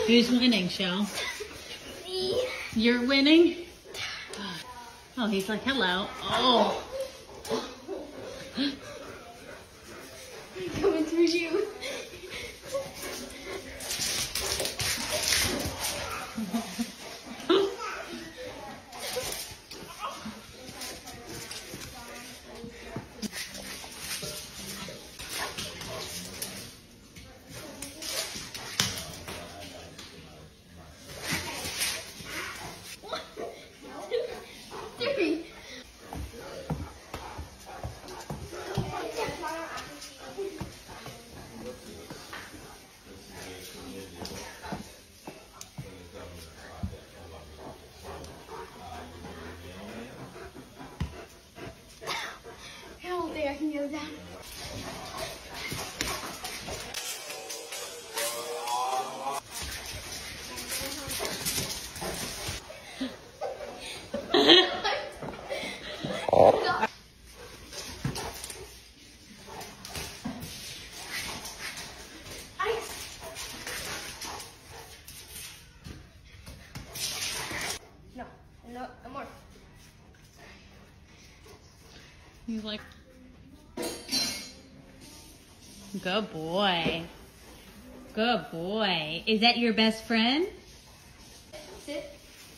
Who's winning, Shell? You're winning? Oh, he's like, hello. Oh. Coming through you. I can go down. No more. He's like, good boy. Good boy. Is that your best friend? Sit.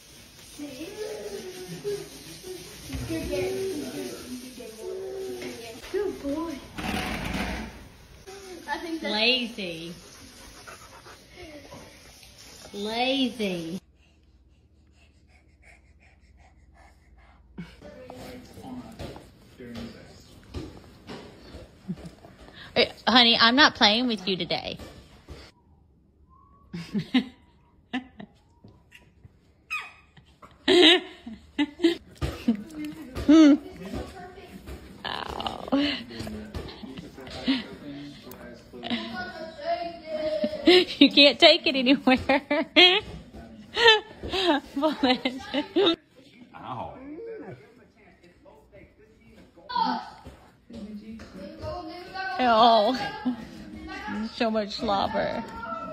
Good boy. I think that's Lazy. Lazy. Honey, I'm not playing with you today. Ow. You can't take it anywhere. Ow. Oh, so much slobber.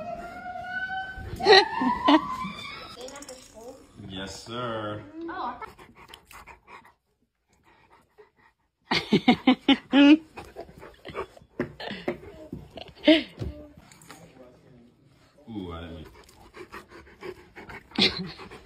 Yes, sir. Ooh, I didn't.